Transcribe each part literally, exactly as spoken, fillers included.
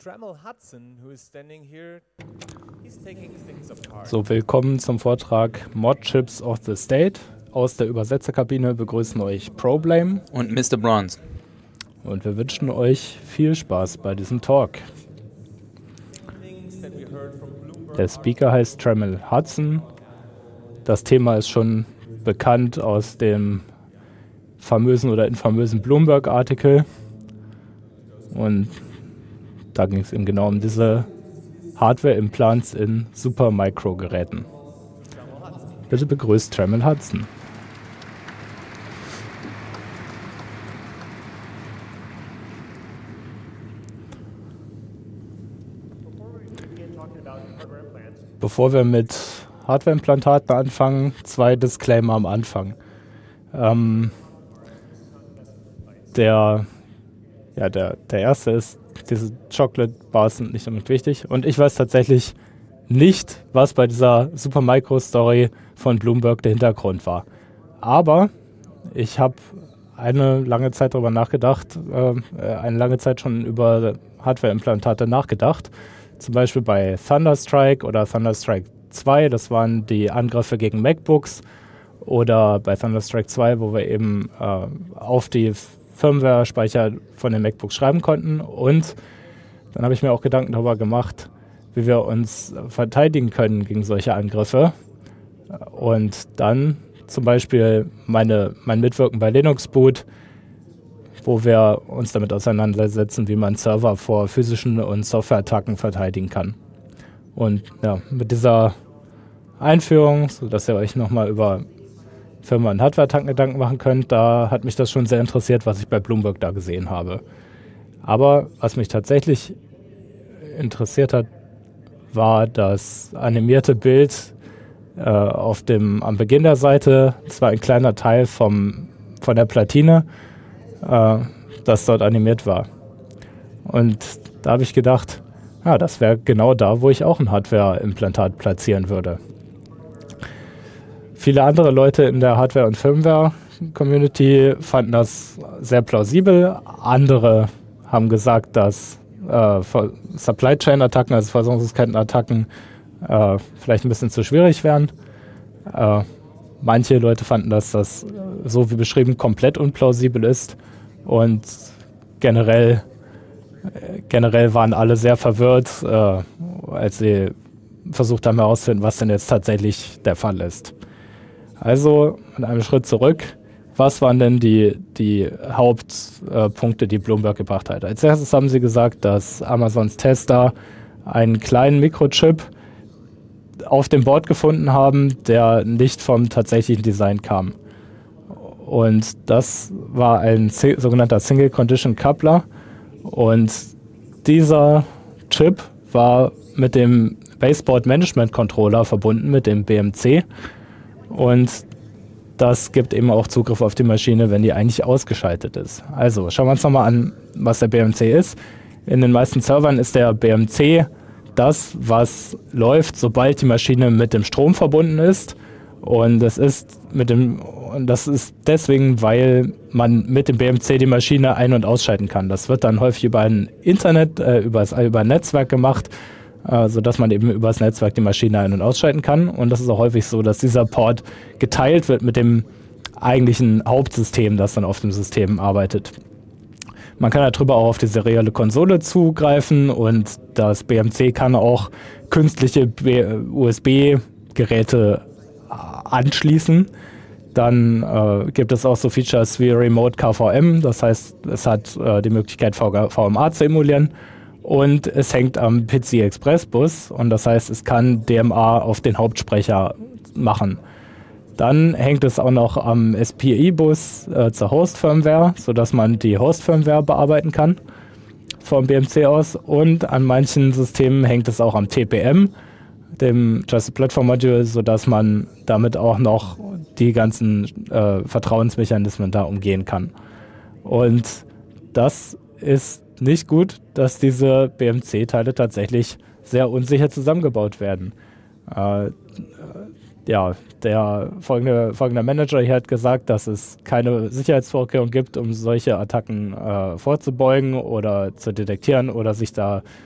Tremel Hudson, who is standing here, he's taking things apart. So, willkommen zum Vortrag Mod Chips of the State. Aus der Übersetzerkabine begrüßen euch Problame und Mister Bronze. Und wir wünschen euch viel Spaß bei diesem Talk. Der Speaker heißt Tremel Hudson. Das Thema ist schon bekannt aus dem famösen oder infamösen Bloomberg-Artikel. Und da ging es eben genau um diese Hardware-Implants in Supermicro-Geräten. Bitte begrüßt Tremel Hudson. Bevor wir mit Hardware-Implantaten anfangen, zwei Disclaimer am Anfang. Ähm, der, ja, der, der erste ist, diese Chocolate Bars sind nicht unbedingt wichtig. Und ich weiß tatsächlich nicht, was bei dieser Supermicro-Story von Bloomberg der Hintergrund war. Aber ich habe eine lange Zeit darüber nachgedacht, äh, eine lange Zeit schon über Hardware-Implantate nachgedacht. Zum Beispiel bei Thunderstrike oder Thunderstrike zwei, das waren die Angriffe gegen MacBooks. Oder bei Thunderstrike zwei, wo wir eben äh, auf die Firmware-Speicher von den MacBooks schreiben konnten. Und dann habe ich mir auch Gedanken darüber gemacht, wie wir uns verteidigen können gegen solche Angriffe. Und dann zum Beispiel meine, mein Mitwirken bei Linux Boot, wo wir uns damit auseinandersetzen, wie man Server vor physischen und Software-Attacken verteidigen kann. Und ja, mit dieser Einführung, sodass ihr euch nochmal über Firma- und Hardware-Attacken Gedanken machen könnt, da hat mich das schon sehr interessiert, was ich bei Bloomberg da gesehen habe. Aber was mich tatsächlich interessiert hat, war das animierte Bild äh, auf dem, am Beginn der Seite. Das war ein kleiner Teil vom, von der Platine, äh, das dort animiert war. Und da habe ich gedacht, ja, das wäre genau da, wo ich auch ein Hardware-Implantat platzieren würde. Viele andere Leute in der Hardware- und Firmware-Community fanden das sehr plausibel. Andere haben gesagt, dass äh, Supply Chain-Attacken, also Versorgungskettenattacken, äh, vielleicht ein bisschen zu schwierig wären. Äh, manche Leute fanden, dass das, so wie beschrieben, komplett unplausibel ist. Und generell, äh, generell waren alle sehr verwirrt, äh, als sie versucht haben herauszufinden, was denn jetzt tatsächlich der Fall ist. Also, mit einem Schritt zurück, was waren denn die, die Hauptpunkte, äh, die Bloomberg gebracht hat? Als erstes haben sie gesagt, dass Amazons Tester einen kleinen Mikrochip auf dem Board gefunden haben, der nicht vom tatsächlichen Design kam. Und das war ein sogenannter Single Condition Coupler. Und dieser Chip war mit dem Baseboard Management Controller verbunden, mit dem B M C. Und das gibt eben auch Zugriff auf die Maschine, wenn die eigentlich ausgeschaltet ist. Also schauen wir uns nochmal an, was der B M C ist. In den meisten Servern ist der B M C das, was läuft, sobald die Maschine mit dem Strom verbunden ist. Und das ist mit dem, und das ist deswegen, weil man mit dem B M C die Maschine ein- und ausschalten kann. Das wird dann häufig über ein Internet, äh, über, das, über ein Netzwerk gemacht, äh, sodass man eben über das Netzwerk die Maschine ein- und ausschalten kann. Und das ist auch häufig so, dass dieser Port geteilt wird mit dem eigentlichen Hauptsystem, das dann auf dem System arbeitet. Man kann darüber auch auf die serielle Konsole zugreifen und das B M C kann auch künstliche U S B-Geräte anschließen. Dann äh, gibt es auch so Features wie Remote K V M, das heißt, es hat äh, die Möglichkeit, V M A zu emulieren. Und es hängt am P C Express Bus und das heißt, es kann D M A auf den Hauptsprecher machen. Dann hängt es auch noch am S P I-Bus äh, zur Host-Firmware, sodass man die Host-Firmware bearbeiten kann vom B M C aus. Und an manchen Systemen hängt es auch am T P M, dem Trusted Platform Module, sodass man damit auch noch die ganzen äh, Vertrauensmechanismen da umgehen kann. Und das ist nicht gut, dass diese B M C-Teile tatsächlich sehr unsicher zusammengebaut werden. Äh, ja, der folgende, folgende Manager hier hat gesagt, dass es keine Sicherheitsvorkehrungen gibt, um solche Attacken äh, vorzubeugen oder zu detektieren oder sich da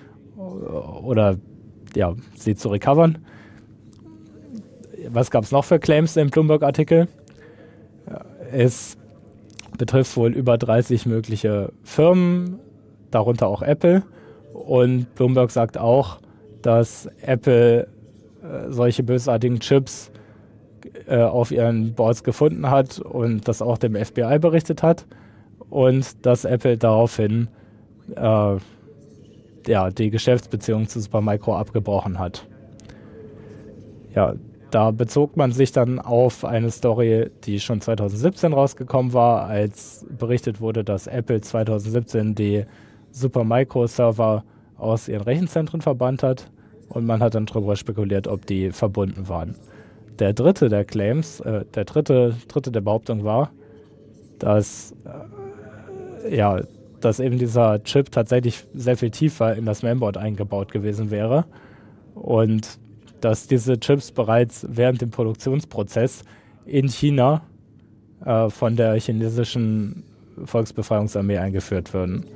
oder ja, sie zu recovern. Was gab es noch für Claims im Bloomberg-Artikel? Es betrifft wohl über dreißig mögliche Firmen, darunter auch Apple. Und Bloomberg sagt auch, dass Apple äh, solche bösartigen Chips äh, auf ihren Boards gefunden hat und das auch dem F B I berichtet hat. Und dass Apple daraufhin äh, ja, die Geschäftsbeziehung zu Supermicro abgebrochen hat. Ja, da bezog man sich dann auf eine Story, die schon zwanzig siebzehn rausgekommen war, als berichtet wurde, dass Apple zwanzig siebzehn die Supermicro-Server aus ihren Rechenzentren verbannt hat und man hat dann darüber spekuliert, ob die verbunden waren. Der dritte der Claims, äh, der dritte, dritte der Behauptung war, dass, äh, ja, dass eben dieser Chip tatsächlich sehr viel tiefer in das Mainboard eingebaut gewesen wäre und dass diese Chips bereits während dem Produktionsprozess in China äh, von der chinesischen Volksbefreiungsarmee eingeführt würden.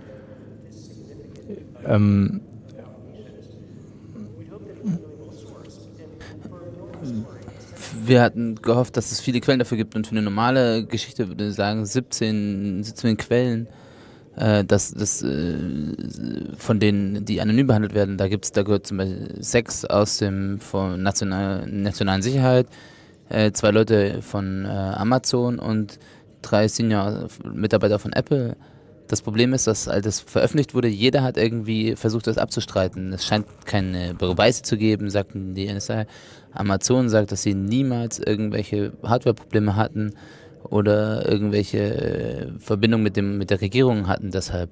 Ähm, Wir hatten gehofft, dass es viele Quellen dafür gibt und für eine normale Geschichte würde ich sagen siebzehn, siebzehn Quellen, äh, dass das äh, von denen, die anonym behandelt werden, da gibt's, da gehört zum Beispiel sechs aus dem von national, nationalen Sicherheit, äh, zwei Leute von äh, Amazon und drei Senior-Mitarbeiter von Apple. Das Problem ist, dass als das veröffentlicht wurde, jeder hat irgendwie versucht, das abzustreiten. Es scheint keine Beweise zu geben, sagten die N S A. Amazon sagt, dass sie niemals irgendwelche Hardware-Probleme hatten oder irgendwelche Verbindungen mit dem mit der Regierung hatten. Deshalb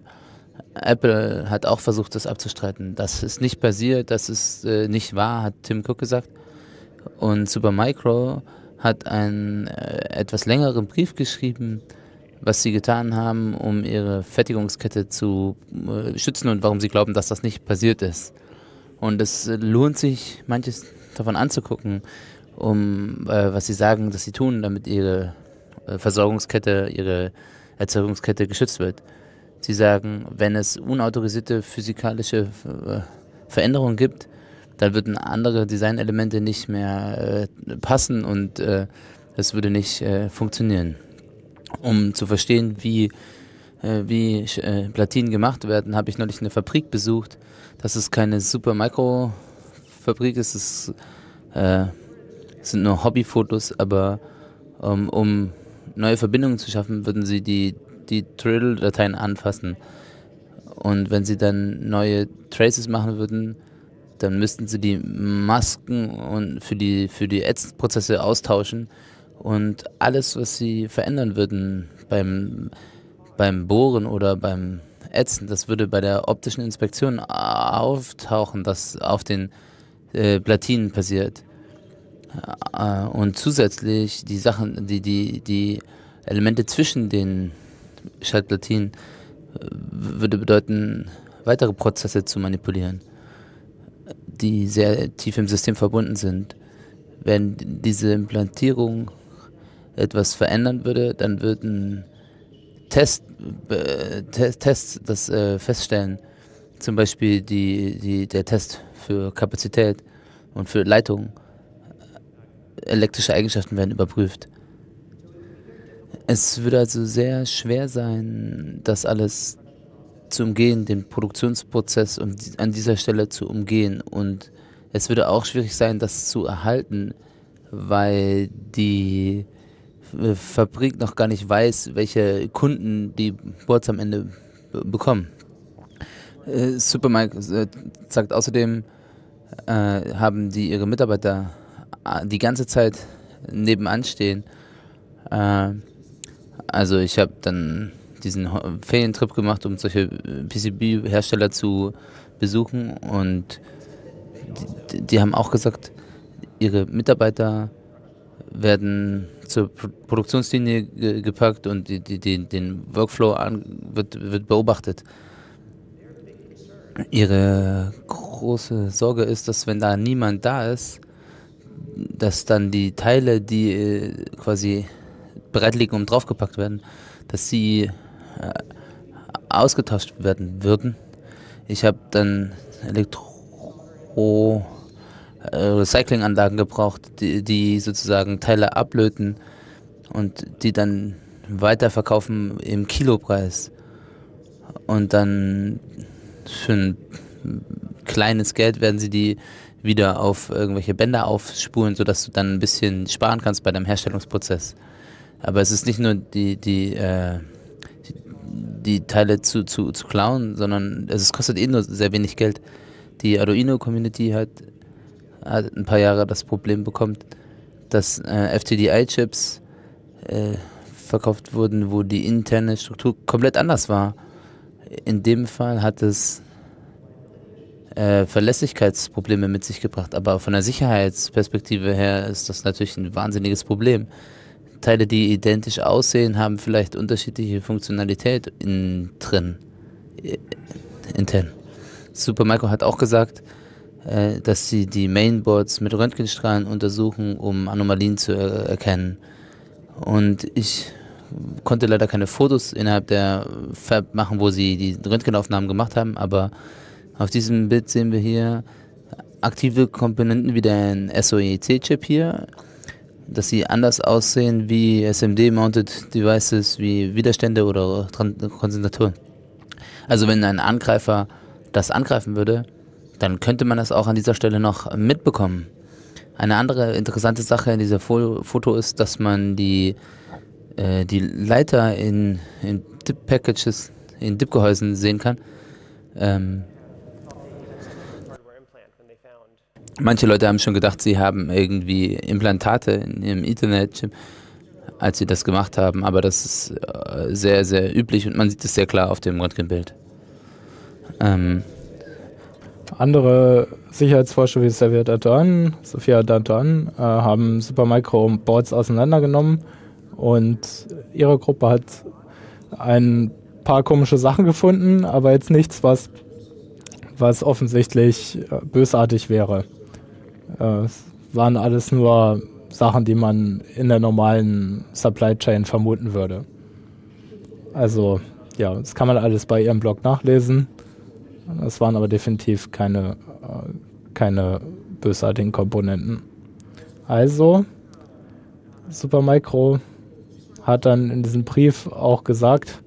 Apple hat auch versucht, das abzustreiten. Das ist nicht passiert, das ist äh, nicht wahr, hat Tim Cook gesagt. Und Supermicro hat einen äh, etwas längeren Brief geschrieben, was sie getan haben, um ihre Fertigungskette zu äh, schützen und warum sie glauben, dass das nicht passiert ist. Und es äh, lohnt sich, manches davon anzugucken, um äh, was sie sagen, dass sie tun, damit ihre äh, Versorgungskette, ihre Erzeugungskette geschützt wird. Sie sagen, wenn es unautorisierte physikalische äh, Veränderungen gibt, dann würden andere Designelemente nicht mehr äh, passen und äh, es würde nicht äh, funktionieren. Um zu verstehen, wie, äh, wie äh, Platinen gemacht werden, habe ich neulich eine Fabrik besucht. Das ist keine Supermicro-Fabrik, es ist, äh, es sind nur Hobbyfotos, aber um, um neue Verbindungen zu schaffen, würden sie die, die Trill-Dateien anfassen. Und wenn sie dann neue Traces machen würden, dann müssten sie die Masken und für die, für die Ätzprozesse austauschen. Und alles, was sie verändern würden beim, beim Bohren oder beim Ätzen, das würde bei der optischen Inspektion auftauchen, das auf den äh, Platinen passiert. Äh, und zusätzlich die Sachen, die, die, die Elemente zwischen den Schaltplatinen äh, würde bedeuten, weitere Prozesse zu manipulieren, die sehr tief im System verbunden sind. Wenn diese Implantierung etwas verändern würde, dann würden Test, äh, Test, Tests das äh, feststellen. Zum Beispiel die, die, der Test für Kapazität und für Leitung. Elektrische Eigenschaften werden überprüft. Es würde also sehr schwer sein, das alles zu umgehen, den Produktionsprozess und an dieser Stelle zu umgehen. Und es würde auch schwierig sein, das zu erhalten, weil die Fabrik noch gar nicht weiß, welche Kunden die Boards am Ende b- bekommen. Äh, Supermicro äh, sagt außerdem, äh, haben die ihre Mitarbeiter äh, die ganze Zeit nebenan stehen. Äh, also ich habe dann diesen Ferientrip gemacht, um solche P C B-Hersteller zu besuchen und die, die haben auch gesagt, ihre Mitarbeiter werden zur Pro- Produktionslinie ge- gepackt und die, die, die, den Workflow an, wird, wird beobachtet. Ihre große Sorge ist, dass wenn da niemand da ist, dass dann die Teile, die äh, quasi bereit liegen, um draufgepackt werden, dass sie äh, ausgetauscht werden würden. Ich habe dann Elektro pro äh, Recyclinganlagen gebraucht, die, die sozusagen Teile ablöten und die dann weiterverkaufen im Kilopreis. Und dann für ein kleines Geld werden sie die wieder auf irgendwelche Bänder aufspulen, sodass du dann ein bisschen sparen kannst bei deinem Herstellungsprozess. Aber es ist nicht nur die, die, äh, die, die Teile zu, zu, zu klauen, sondern es kostet eh nur sehr wenig Geld. Die Arduino-Community hat, hat ein paar Jahre das Problem bekommen, dass äh, F T D I-Chips äh, verkauft wurden, wo die interne Struktur komplett anders war. In dem Fall hat es äh, Verlässlichkeitsprobleme mit sich gebracht, aber von der Sicherheitsperspektive her ist das natürlich ein wahnsinniges Problem. Teile, die identisch aussehen, haben vielleicht unterschiedliche Funktionalität in, drin, äh, intern. Supermicro hat auch gesagt, äh, dass sie die Mainboards mit Röntgenstrahlen untersuchen, um Anomalien zu äh, erkennen. Und ich konnte leider keine Fotos innerhalb der Fab machen, wo sie die Röntgenaufnahmen gemacht haben, aber auf diesem Bild sehen wir hier aktive Komponenten wie den S O E C-Chip hier, dass sie anders aussehen wie S M D-Mounted Devices, wie Widerstände oder Konzentratoren. Also wenn ein Angreifer das angreifen würde, dann könnte man das auch an dieser Stelle noch mitbekommen. Eine andere interessante Sache in dieser Foto ist, dass man die die Leiter in, in Dip-Packages, in Dip-Gehäusen sehen kann. Ähm, manche Leute haben schon gedacht, sie haben irgendwie Implantate in ihrem Ethernet-Chip, als sie das gemacht haben, aber das ist äh, sehr, sehr üblich und man sieht es sehr klar auf dem Röntgenbild. Ähm, Andere Sicherheitsforscher wie Xavier Danton, Sophia Danton, äh, haben Supermicro Boards auseinandergenommen. Und ihre Gruppe hat ein paar komische Sachen gefunden, aber jetzt nichts, was, was offensichtlich äh, bösartig wäre. Äh, es waren alles nur Sachen, die man in der normalen Supply Chain vermuten würde. Also, ja, das kann man alles bei ihrem Blog nachlesen. Es waren aber definitiv keine, äh, keine bösartigen Komponenten. Also, Supermicro hat dann in diesem Brief auch gesagt,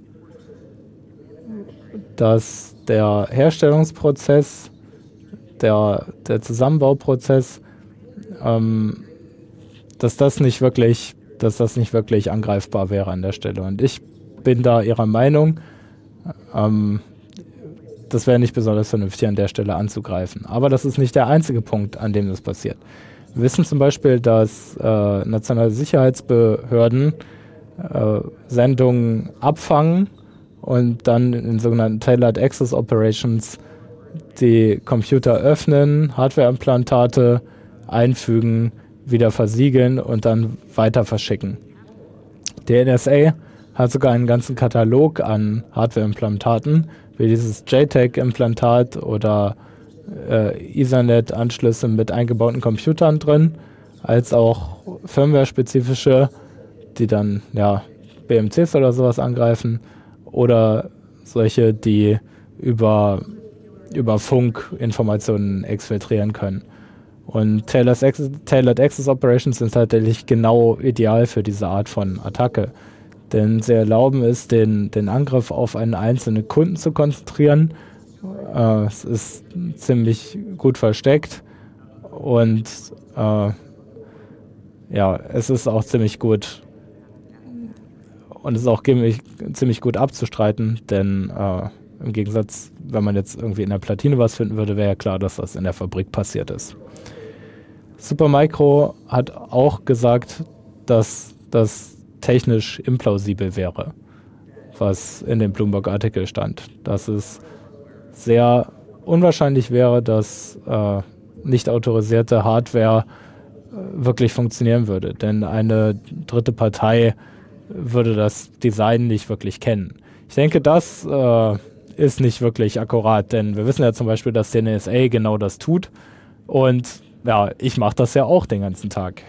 dass der Herstellungsprozess, der, der Zusammenbauprozess, ähm, dass das nicht wirklich, dass das nicht wirklich angreifbar wäre an der Stelle. Und ich bin da ihrer Meinung, ähm, das wäre nicht besonders vernünftig an der Stelle anzugreifen. Aber das ist nicht der einzige Punkt, an dem das passiert. Wir wissen zum Beispiel, dass äh, nationale Sicherheitsbehörden äh, Sendungen abfangen und dann in sogenannten Tailored Access Operations die Computer öffnen, Hardwareimplantate einfügen, wieder versiegeln und dann weiter verschicken. Die N S A hat sogar einen ganzen Katalog an Hardwareimplantaten, wie dieses J TAG-Implantat oder äh, Ethernet-Anschlüsse mit eingebauten Computern drin, als auch Firmware-spezifische, die dann ja B M Cs oder sowas angreifen, oder solche, die über, über Funk Informationen exfiltrieren können. Und Tailored Access, Tailored Access Operations sind tatsächlich genau ideal für diese Art von Attacke. Denn sie erlauben es, den, den Angriff auf einen einzelnen Kunden zu konzentrieren. Äh, es ist ziemlich gut versteckt und äh, ja, es ist auch ziemlich gut und es ist auch ziemlich, ziemlich gut abzustreiten, denn äh, im Gegensatz, wenn man jetzt irgendwie in der Platine was finden würde, wäre ja klar, dass das in der Fabrik passiert ist. Supermicro hat auch gesagt, dass das technisch implausibel wäre, was in dem Bloomberg-Artikel stand. Dass es sehr unwahrscheinlich wäre, dass äh, nicht autorisierte Hardware äh, wirklich funktionieren würde. Denn eine dritte Partei würde das Design nicht wirklich kennen. Ich denke, das äh, ist nicht wirklich akkurat, denn wir wissen ja zum Beispiel, dass die N S A genau das tut. Und ja, ich mache das ja auch den ganzen Tag.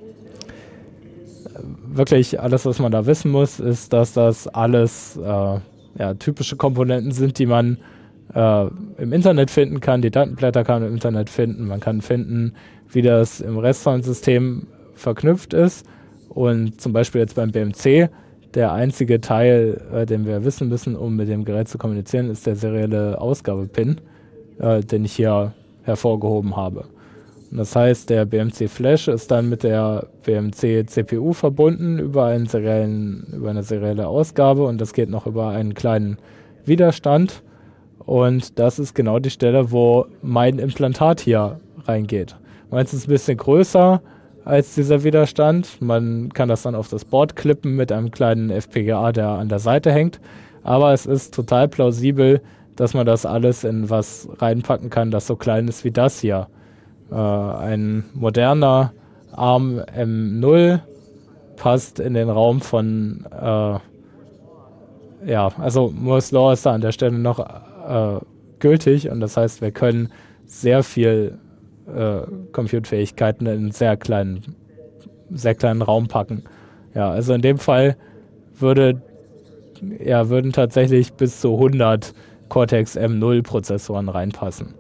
Wirklich alles, was man da wissen muss, ist, dass das alles äh, ja, typische Komponenten sind, die man äh, im Internet finden kann. Die Datenblätter kann man im Internet finden. Man kann finden, wie das im Rest vom System verknüpft ist. Und zum Beispiel jetzt beim B M C, der einzige Teil, äh, den wir wissen müssen, um mit dem Gerät zu kommunizieren, ist der serielle Ausgabe-Pin, äh, den ich hier hervorgehoben habe. Und das heißt, der B M C Flash ist dann mit der B M C C P U verbunden über, einen seriellen, über eine serielle Ausgabe, und das geht noch über einen kleinen Widerstand. Und das ist genau die Stelle, wo mein Implantat hier reingeht. Meins ist ein bisschen größer als dieser Widerstand. Man kann das dann auf das Board klippen mit einem kleinen F P G A, der an der Seite hängt. Aber es ist total plausibel, dass man das alles in was reinpacken kann, das so klein ist wie das hier. Äh, ein moderner ARM M null passt in den Raum von, äh, ja, also Moore's Law ist da an der Stelle noch äh, gültig, und das heißt, wir können sehr viel äh, Compute-Fähigkeiten in einen sehr kleinen, sehr kleinen Raum packen. Ja, also in dem Fall würde, ja, würden tatsächlich bis zu hundert Cortex M null Prozessoren reinpassen.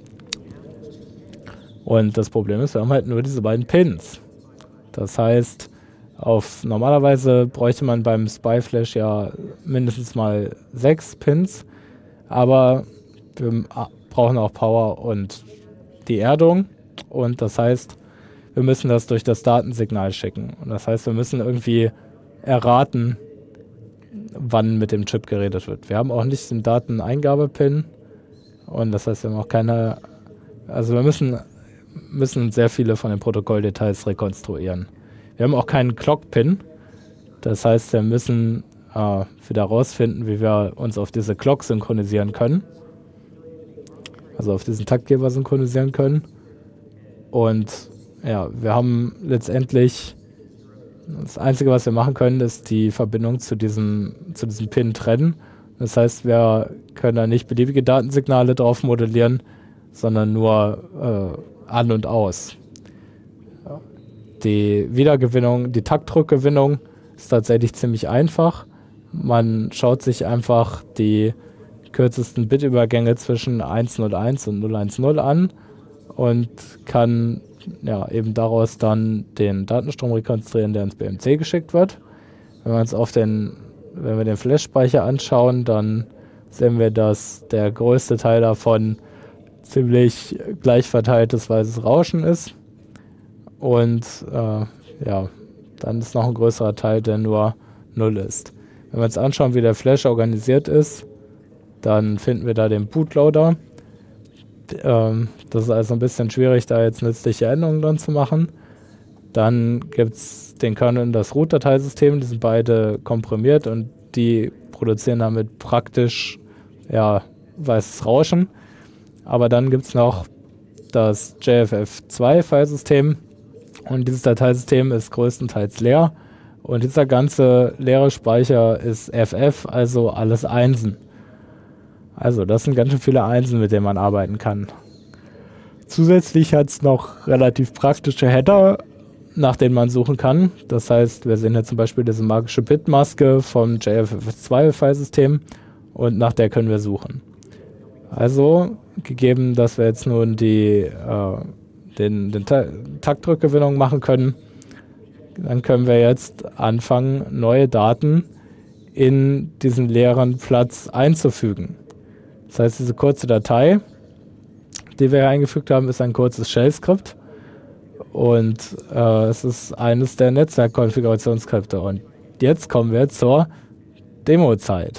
Und das Problem ist, wir haben halt nur diese beiden Pins. Das heißt, auf normalerweise bräuchte man beim SPI-Flash ja mindestens mal sechs Pins, aber wir brauchen auch Power und die Erdung, und das heißt, wir müssen das durch das Datensignal schicken. Und das heißt, wir müssen irgendwie erraten, wann mit dem Chip geredet wird. Wir haben auch nicht den Dateneingabepin, und das heißt, wir haben auch keine, also wir müssen, müssen sehr viele von den Protokolldetails rekonstruieren. Wir haben auch keinen Clock-Pin, das heißt, wir müssen äh, wieder rausfinden, wie wir uns auf diese Clock synchronisieren können, also auf diesen Taktgeber synchronisieren können. Und ja, wir haben letztendlich, das Einzige, was wir machen können, ist die Verbindung zu diesem, zu diesem Pin trennen. Das heißt, wir können da nicht beliebige Datensignale drauf modellieren, sondern nur äh, an und aus. Die Wiedergewinnung, die Taktdruckgewinnung ist tatsächlich ziemlich einfach. Man schaut sich einfach die kürzesten Bitübergänge zwischen eins null eins und null eins null an und kann ja eben daraus dann den Datenstrom rekonstruieren, der ins B M C geschickt wird. Wenn wir uns auf den, wenn wir den Flash-Speicher anschauen, dann sehen wir, dass der größte Teil davon ziemlich gleich verteiltes weißes Rauschen ist. Und äh, ja, dann ist noch ein größerer Teil, der nur null ist. Wenn wir uns anschauen, wie der Flash organisiert ist, dann finden wir da den Bootloader. Ähm, das ist also ein bisschen schwierig, da jetzt nützliche Änderungen dran zu machen. Dann gibt es den Kernel und das Root-Dateisystem, die sind beide komprimiert und die produzieren damit praktisch ja, weißes Rauschen. Aber dann gibt es noch das J F F zwei Filesystem, und dieses Dateisystem ist größtenteils leer, und dieser ganze leere Speicher ist F F, also alles Einsen. Also das sind ganz schön viele Einsen, mit denen man arbeiten kann. Zusätzlich hat es noch relativ praktische Header, nach denen man suchen kann. Das heißt, wir sehen hier zum Beispiel diese magische Bitmaske vom J F F zwei Filesystem, und nach der können wir suchen. Also, gegeben, dass wir jetzt nun die, äh, den, den Ta Taktdruckgewinnung machen können, dann können wir jetzt anfangen, neue Daten in diesen leeren Platz einzufügen. Das heißt, diese kurze Datei, die wir hier eingefügt haben, ist ein kurzes Shell-Skript, und äh, es ist eines der Netzwerkkonfigurationsskripte. Und jetzt kommen wir zur Demo-Zeit.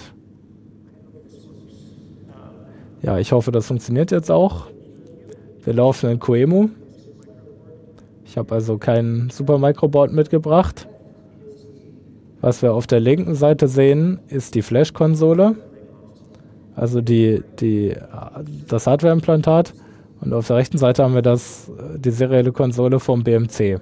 Ja, ich hoffe, das funktioniert jetzt auch. Wir laufen in QEMU. Ich habe also kein Supermicroboard mitgebracht. Was wir auf der linken Seite sehen, ist die Flash-Konsole, also die, die, das Hardware-Implantat. Und auf der rechten Seite haben wir das, die serielle Konsole vom B M C.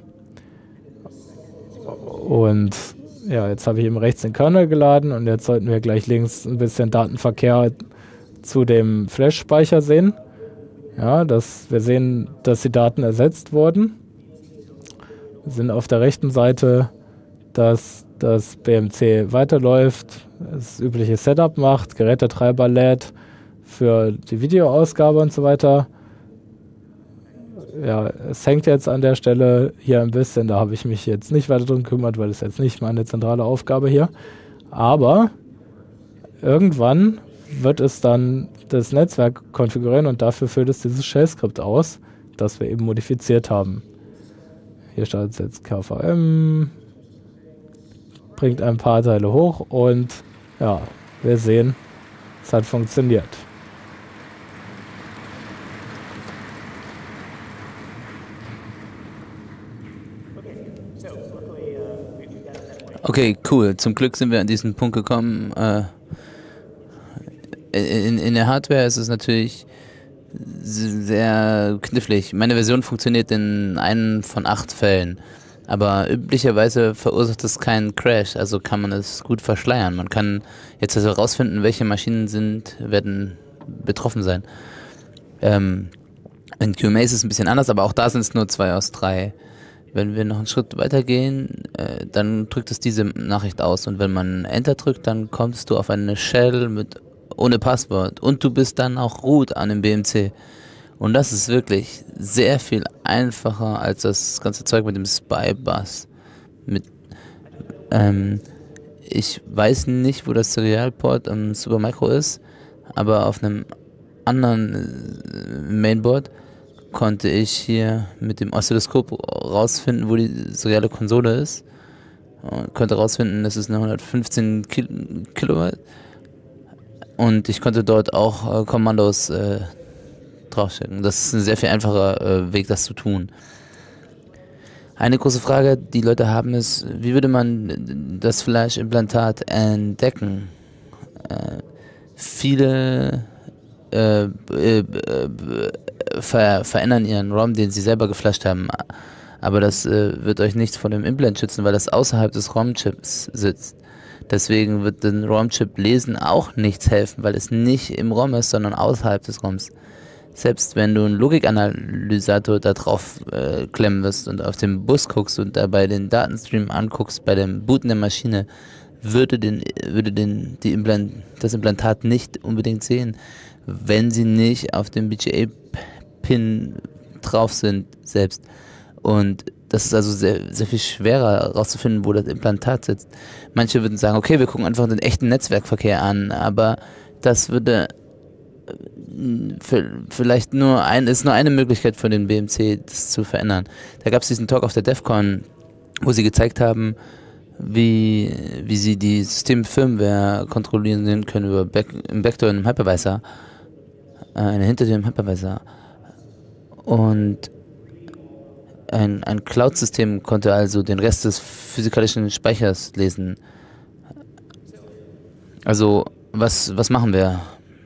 Und ja, jetzt habe ich eben rechts den Kernel geladen, und jetzt sollten wir gleich links ein bisschen Datenverkehr zu dem Flash-Speicher sehen. Ja, dass wir sehen, dass die Daten ersetzt wurden. Wir sehen auf der rechten Seite, dass das B M C weiterläuft, das übliche Setup macht, Gerätetreiber lädt, für die Videoausgabe und so weiter. Ja, es hängt jetzt an der Stelle hier ein bisschen, da habe ich mich jetzt nicht weiter drum gekümmert, weil es jetzt nicht meine zentrale Aufgabe hier. Aber irgendwann wird es dann das Netzwerk konfigurieren und dafür führt es dieses Shell-Skript aus, das wir eben modifiziert haben. Hier startet es jetzt K V M, bringt ein paar Teile hoch und ja, wir sehen, es hat funktioniert. Okay, cool. Zum Glück sind wir an diesen Punkt gekommen. Äh, in, in der Hardware ist es natürlich sehr knifflig. Meine Version funktioniert in einem von acht Fällen. Aber üblicherweise verursacht es keinen Crash, also kann man es gut verschleiern. Man kann jetzt also herausfinden, welche Maschinen sind, werden betroffen sein. Ähm, in Q M A ist es ein bisschen anders, aber auch da sind es nur zwei aus drei. Wenn wir noch einen Schritt weiter gehen, äh, dann drückt es diese Nachricht aus und wenn man Enter drückt, dann kommst du auf eine Shell mit ohne Passwort und du bist dann auch root an dem B M C. Und das ist wirklich sehr viel einfacher als das ganze Zeug mit dem Spy-Bus. Mit, ähm, ich weiß nicht, wo das Serialport am Supermicro ist, aber auf einem anderen äh, Mainboard konnte ich hier mit dem Oszilloskop rausfinden, wo die seriale Konsole ist. Und konnte rausfinden, das ist eine hundertfünfzehn Kilobyte. Und ich konnte dort auch äh, Kommandos äh, draufschicken. Das ist ein sehr viel einfacher äh, Weg, das zu tun. Eine große Frage, die Leute haben, ist, wie würde man das Flash-Implantat entdecken? Äh, viele äh, äh, äh, ver verändern ihren ROM, den sie selber geflasht haben. Aber das äh, wird euch nichts von dem Implant schützen, weil das außerhalb des ROM-Chips sitzt. Deswegen wird den ROM-Chip lesen auch nichts helfen, weil es nicht im ROM ist, sondern außerhalb des ROMs. Selbst wenn du einen Logikanalysator da drauf äh, klemmen wirst und auf den Bus guckst und dabei den Datenstream anguckst bei dem Booten der Maschine, würde, den, würde den, die Implant, das Implantat nicht unbedingt sehen, wenn sie nicht auf dem B G A-Pin drauf sind selbst. Und das ist also sehr, sehr viel schwerer herauszufinden, wo das Implantat sitzt. Manche würden sagen, okay, wir gucken einfach den echten Netzwerkverkehr an, aber das würde vielleicht nur ein, ist nur eine Möglichkeit für den B M C, das zu verändern. Da gab es diesen Talk auf der DEFCON, wo sie gezeigt haben, wie, wie sie die System-Firmware kontrollieren können über Back, im Backdoor in einem Hypervisor, äh, hinter dem Hypervisor. Und ein, ein Cloud-System konnte also den Rest des physikalischen Speichers lesen. Also, was, was machen wir?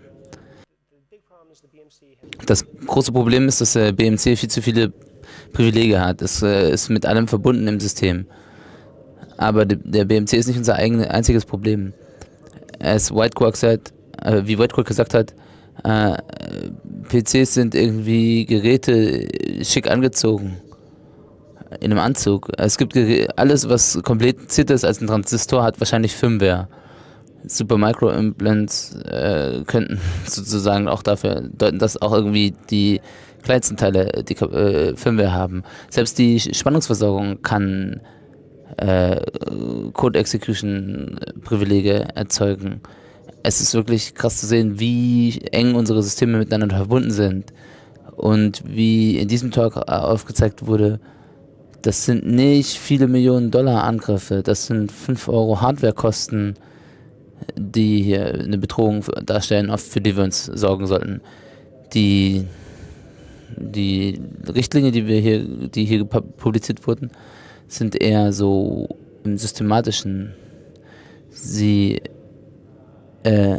Das große Problem ist, dass der B M C viel zu viele Privilegien hat. Es äh, ist mit allem verbunden im System. Aber de, der B M C ist nicht unser eigenes, einziges Problem. As Whitequark sagt, äh, wie Whitequark gesagt hat, äh, P Cs sind irgendwie Geräte schick angezogen. In einem Anzug. Es gibt alles, was kompliziert ist als ein Transistor, hat wahrscheinlich Firmware. Supermicro Implants äh, könnten sozusagen auch dafür deuten, dass auch irgendwie die kleinsten Teile die äh, Firmware haben. Selbst die Spannungsversorgung kann äh, Code Execution Privilegien erzeugen. Es ist wirklich krass zu sehen, wie eng unsere Systeme miteinander verbunden sind und wie in diesem Talk aufgezeigt wurde, das sind nicht viele Millionen Dollar Angriffe, das sind fünf Euro Hardwarekosten, die hier eine Bedrohung darstellen, für die wir uns sorgen sollten. Die, die Richtlinien, die wir hier, die hier publiziert wurden, sind eher so im systematischen. Sie, äh,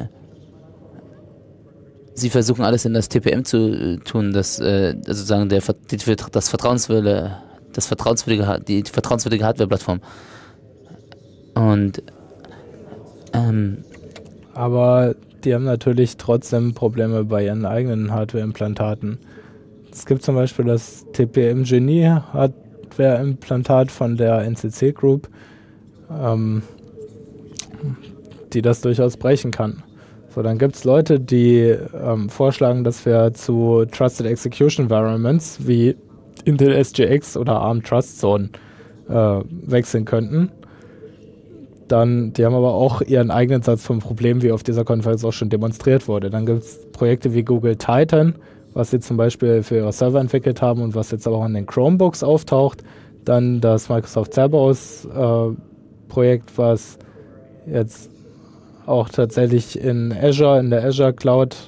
sie versuchen alles in das T P M zu tun, das äh, sozusagen der, die, das Vertrauenswille, das vertrauenswürdige, die vertrauenswürdige Hardware-Plattform. Und Ähm, Aber die haben natürlich trotzdem Probleme bei ihren eigenen Hardware-Implantaten. Es gibt zum Beispiel das T P M Genie Hardware-Implantat von der N C C Group, ähm, die das durchaus brechen kann. So, dann gibt es Leute, die ähm, vorschlagen, dass wir zu Trusted Execution Environments wie Intel S G X oder ARM Trustzone äh, wechseln könnten. Dann, die haben aber auch ihren eigenen Satz von Problemen, wie auf dieser Konferenz auch schon demonstriert wurde. Dann gibt es Projekte wie Google Titan, was sie zum Beispiel für ihre Server entwickelt haben und was jetzt aber auch in den Chromebooks auftaucht. Dann das Microsoft Cerberus äh, Projekt, was jetzt auch tatsächlich in Azure, in der Azure Cloud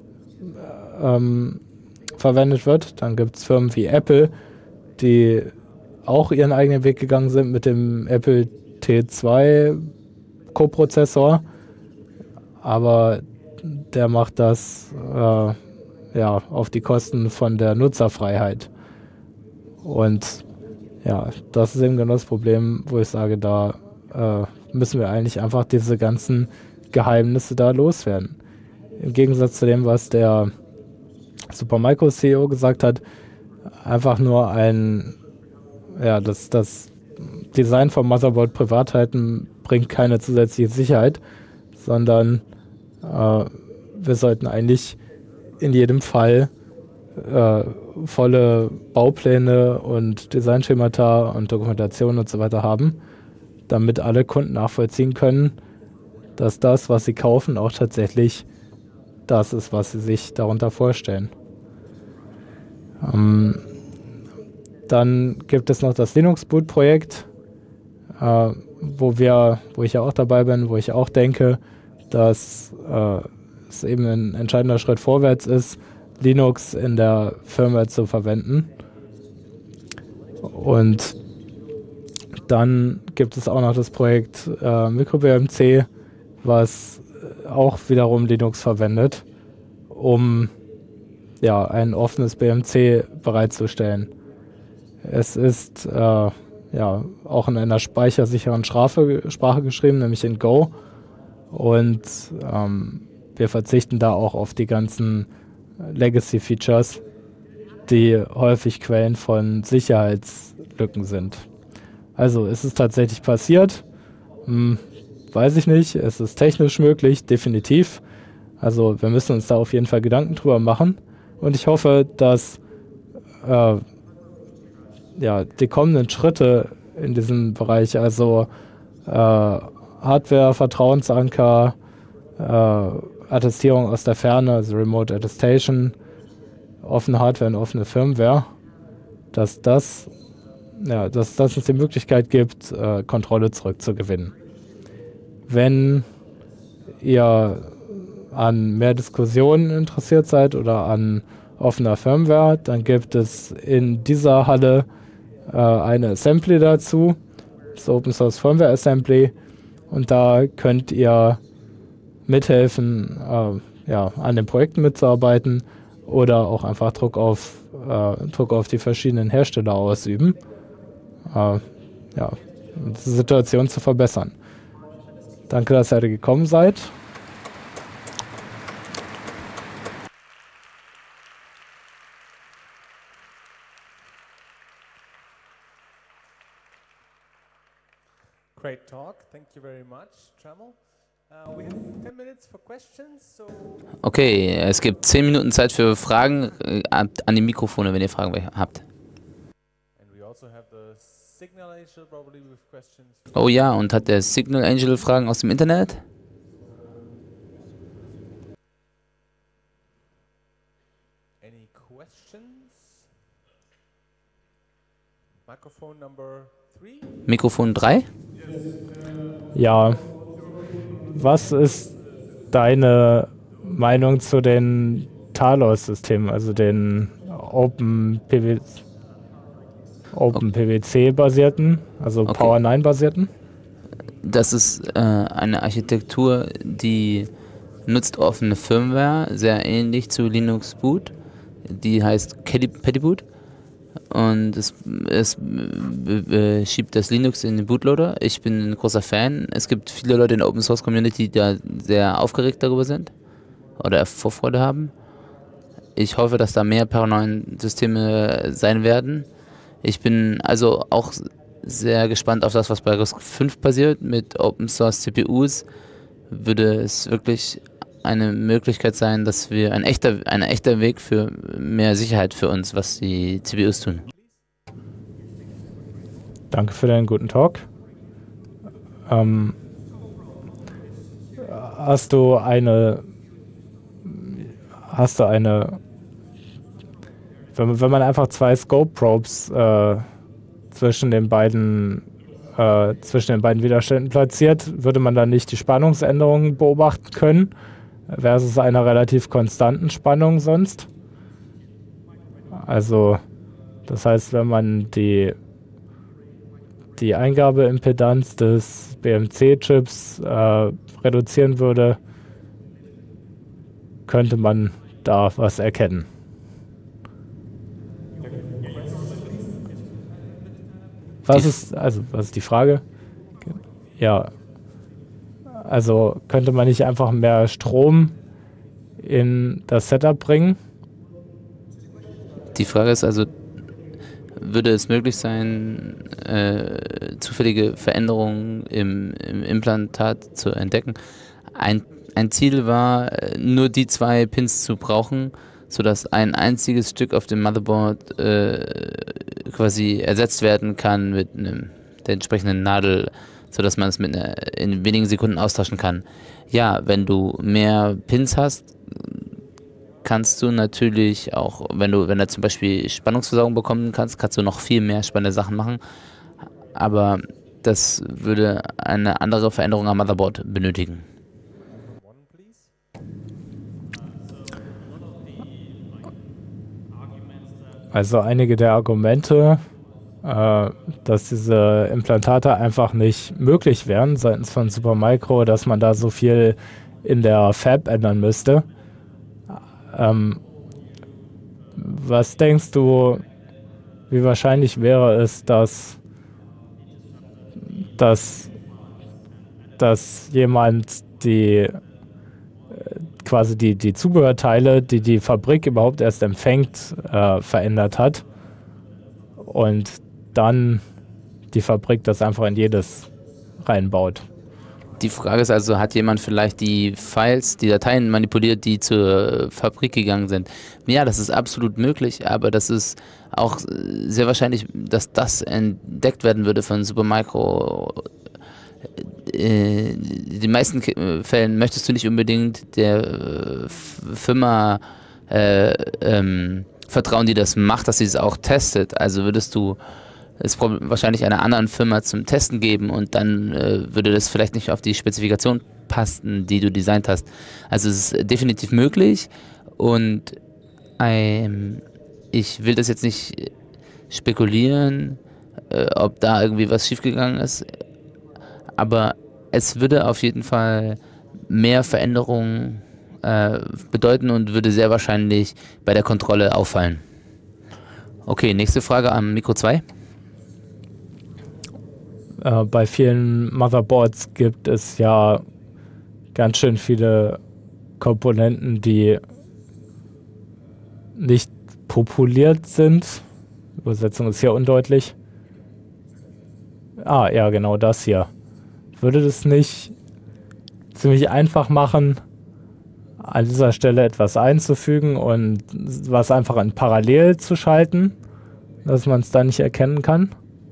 ähm, verwendet wird. Dann gibt es Firmen wie Apple, die auch ihren eigenen Weg gegangen sind mit dem Apple T zwei Coprozessor, aber der macht das äh, ja, auf die Kosten von der Nutzerfreiheit. Und ja, das ist eben genau das Problem, wo ich sage, da äh, müssen wir eigentlich einfach diese ganzen Geheimnisse da loswerden. Im Gegensatz zu dem, was der Supermicro C E O gesagt hat, einfach nur ein, ja, das, das Design vom Motherboard privat halten bringt keine zusätzliche Sicherheit, sondern äh, wir sollten eigentlich in jedem Fall äh, volle Baupläne und Designschemata und Dokumentation und so weiter haben, damit alle Kunden nachvollziehen können, dass das, was sie kaufen, auch tatsächlich das ist, was sie sich darunter vorstellen. Ähm, dann gibt es noch das Linux-Boot-Projekt, äh, wo wir, wo ich ja auch dabei bin, wo ich auch denke, dass äh, es eben ein entscheidender Schritt vorwärts ist, Linux in der Firmware zu verwenden. Und dann gibt es auch noch das Projekt äh, MicroBMC, was auch wiederum Linux verwendet, um ja, ein offenes B M C bereitzustellen. Es ist äh, ja, auch in einer speichersicheren Sprache, Sprache geschrieben, nämlich in Go. Und ähm, wir verzichten da auch auf die ganzen Legacy-Features, die häufig Quellen von Sicherheitslücken sind. Also ist es tatsächlich passiert? Hm, weiß ich nicht. Es ist technisch möglich, definitiv. Also wir müssen uns da auf jeden Fall Gedanken drüber machen. Und ich hoffe, dass äh, ja, die kommenden Schritte in diesem Bereich, also äh, Hardware, Vertrauensanker, äh, Attestierung aus der Ferne, also Remote Attestation, offene Hardware und offene Firmware, dass das, ja, dass das uns die Möglichkeit gibt, äh, Kontrolle zurückzugewinnen. Wenn ihr an mehr Diskussionen interessiert seid oder an offener Firmware, dann gibt es in dieser Halle äh, eine Assembly dazu, das Open Source Firmware Assembly, und da könnt ihr mithelfen, äh, ja, an den Projekten mitzuarbeiten oder auch einfach Druck auf, äh, Druck auf die verschiedenen Hersteller ausüben, äh, ja, um die Situation zu verbessern. Danke, dass ihr heute gekommen seid. Great talk. Thank you very much, Trammell. Uh, we have ten minutes for questions, so Okay, es gibt zehn Minuten Zeit für Fragen äh, an die Mikrofone, wenn ihr Fragen habt. and we also have the Signal Angel probably with questions. Oh ja, und hat der Signal Angel Fragen aus dem Internet? Any questions? Microphone number three. Mikrofon drei? Ja, was ist deine Meinung zu den Talos-Systemen, also den Open P W C-basierten, also Okay. Power neun-basierten? Das ist äh, eine Architektur, die nutzt offene Firmware, sehr ähnlich zu Linux Boot. Die heißt Pettiboot. Und es, es äh, schiebt das Linux in den Bootloader. Ich bin ein großer Fan. Es gibt viele Leute in der Open Source Community, die da sehr aufgeregt darüber sind oder Vorfreude haben. Ich hoffe, dass da mehr Power neun Systeme sein werden. Ich bin also auch sehr gespannt auf das, was bei RISC fünf passiert mit Open Source C P Us. Würde es wirklich eine Möglichkeit sein, dass wir ein echter, ein echter Weg für mehr Sicherheit für uns, was die C P Us tun. Danke für deinen guten Talk. Ähm, hast du eine, hast du eine, wenn, wenn man einfach zwei Scope-Probes äh, zwischen den beiden äh, zwischen den beiden Widerständen platziert, würde man dann nicht die Spannungsänderungen beobachten können, versus einer relativ konstanten Spannung sonst? Also, das heißt, wenn man die die Eingabeimpedanz des B M C-Chips äh, reduzieren würde, könnte man da was erkennen. Was ist, also, was ist die Frage? Ja, also könnte man nicht einfach mehr Strom in das Setup bringen? Die Frage ist also, würde es möglich sein, äh, zufällige Veränderungen im, im Implantat zu entdecken? Ein, ein Ziel war, nur die zwei Pins zu brauchen, sodass ein einziges Stück auf dem Motherboard äh, quasi ersetzt werden kann mit einem, der entsprechenden Nadel, sodass man es mit einer, in wenigen Sekunden austauschen kann. Ja, wenn du mehr Pins hast, kannst du natürlich auch, wenn du, wenn du zum Beispiel Spannungsversorgung bekommen kannst, kannst du noch viel mehr spannende Sachen machen. Aber das würde eine andere Veränderung am Motherboard benötigen. Also einige der Argumente, äh, dass diese Implantate einfach nicht möglich wären seitens von Supermicro, dass man da so viel in der Fab ändern müsste. Ähm, was denkst du, wie wahrscheinlich wäre es, dass, dass, dass jemand die quasi die, die Zubehörteile, die die Fabrik überhaupt erst empfängt, äh, verändert hat und dann die Fabrik das einfach in jedes reinbaut? Die Frage ist also, hat jemand vielleicht die Files, die Dateien manipuliert, die zur Fabrik gegangen sind? Ja, das ist absolut möglich, aber das ist auch sehr wahrscheinlich, dass das entdeckt werden würde von Supermicro. In den meisten Fällen möchtest du nicht unbedingt der Firma äh, ähm, vertrauen, die das macht, dass sie es auch testet. Also würdest du es wahrscheinlich einer anderen Firma zum Testen geben und dann äh, würde das vielleicht nicht auf die Spezifikation passen, die du designt hast. Also es ist definitiv möglich und ähm, ich will das jetzt nicht spekulieren, äh, ob da irgendwie was schiefgegangen ist, aber es würde auf jeden Fall mehr Veränderungen äh, bedeuten und würde sehr wahrscheinlich bei der Kontrolle auffallen. Okay, nächste Frage am Mikro zwei. Äh, bei vielen Motherboards gibt es ja ganz schön viele Komponenten, die nicht populiert sind. Übersetzung ist hier undeutlich. Ah, ja, genau das hier. Würde das nicht ziemlich einfach machen, an dieser Stelle etwas einzufügen und was einfach in parallel zu schalten, dass man es da nicht erkennen kann?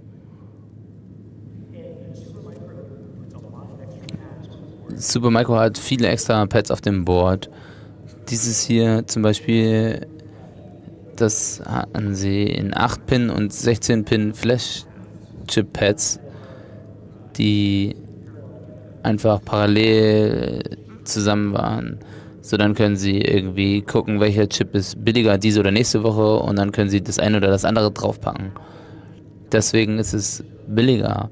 Supermicro hat viele extra Pads auf dem Board. Dieses hier zum Beispiel, das hatten sie in acht Pin und sechzehn Pin Flash-Chip-Pads, die einfach parallel zusammen waren. So, dann können sie irgendwie gucken, welcher Chip ist billiger diese oder nächste Woche und dann können sie das eine oder das andere draufpacken. Deswegen ist es billiger.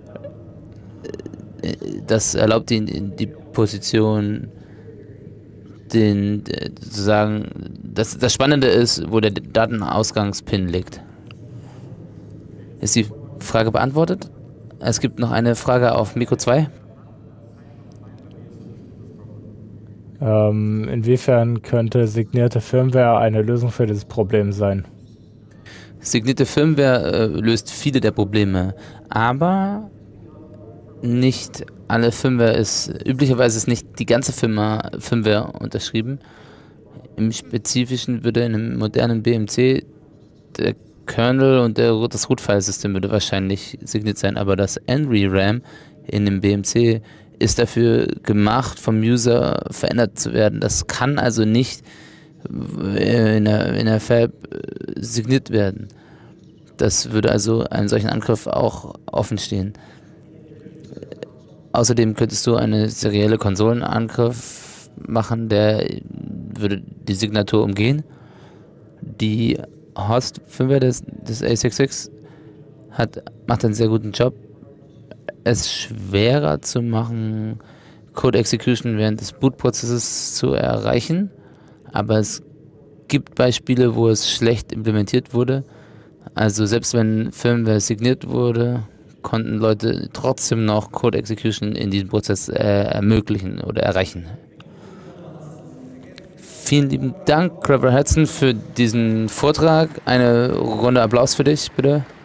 Das erlaubt ihnen die Position, den, sozusagen, das, das Spannende ist, wo der Datenausgangspin liegt. Ist die Frage beantwortet? Es gibt noch eine Frage auf Mikro zwei. Ähm, inwiefern könnte signierte Firmware eine Lösung für dieses Problem sein? Signierte Firmware äh, löst viele der Probleme, aber nicht alle Firmware ist, üblicherweise ist nicht die ganze Firma Firmware unterschrieben. Im Spezifischen würde in einem modernen B M C der Kernel und der, das Root-File-System würde wahrscheinlich signiert sein, aber das N-RAM in dem B M C ist dafür gemacht, vom User verändert zu werden. Das kann also nicht in der, in der Fab signiert werden. Das würde also einen solchen Angriff auch offen stehen. Außerdem könntest du einen serielle Konsolenangriff machen, der würde die Signatur umgehen. Die Host-Firmware des, des A sechsundsiebzig hat, macht einen sehr guten Job, es schwerer zu machen, Code-Execution während des Boot-Prozesses zu erreichen, aber es gibt Beispiele, wo es schlecht implementiert wurde. Also selbst wenn Firmware signiert wurde, konnten Leute trotzdem noch Code-Execution in diesem Prozess äh, ermöglichen oder erreichen. Vielen lieben Dank, Trevor Hudson, für diesen Vortrag. Eine Runde Applaus für dich, bitte.